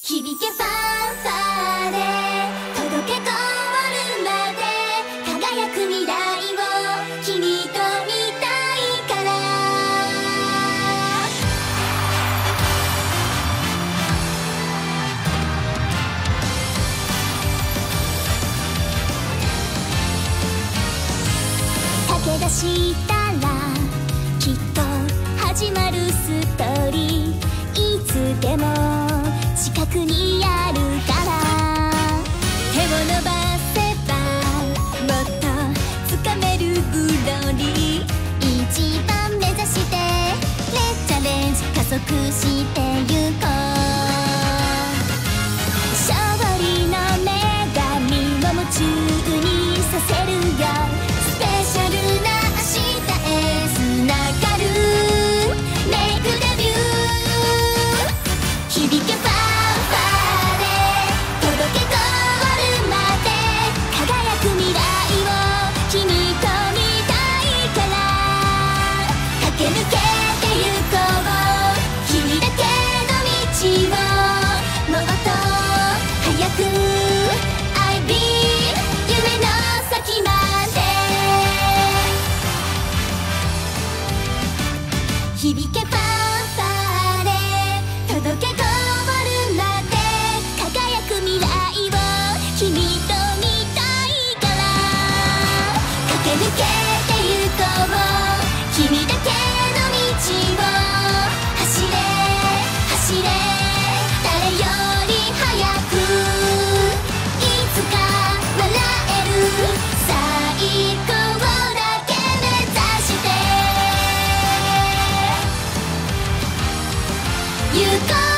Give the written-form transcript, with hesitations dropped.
響けファンファーレ届けゴールまで輝く未来を君と見たいから駆け出したらきっと始まるストーリーいつでも近くにあるから手を伸ばせばもっと掴めるグローリー一番目指してレッチャレンジ加速してゆこう勝利の女神を夢中にさせるよスペシャルな明日へつながるメイクデビュー響けファンファーレ届けゴールまで輝く未来を君と見たいから駆け抜けてゆこう君だけの道をもっと早く I be 夢の先まで響けファンファーレ届けゴールまで輝く未来を君と見たいから駆け抜けてゆこう君だけの道を走れ走れ誰より早くいつか笑える最高だけ目指してゆこう